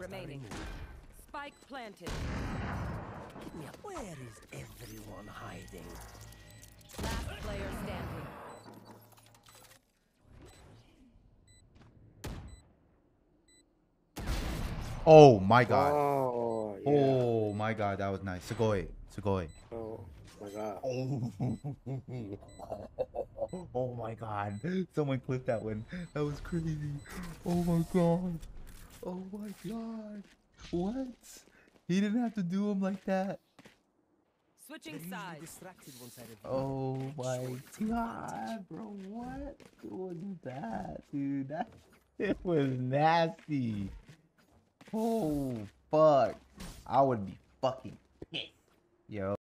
remaining. Spike planted. Where is everyone hiding? Last player standing. Oh my god. Oh, yeah. Oh my god, that was nice. Sugoi. Sugoi. Oh, my God. Oh. Oh my god. Someone clipped that one. That was crazy. Oh my god. Oh my god. What? He didn't have to do him like that. Switching sides. Oh my god, bro. What was that, dude? That it was nasty. Oh fuck. I would be fucking pissed. Yo.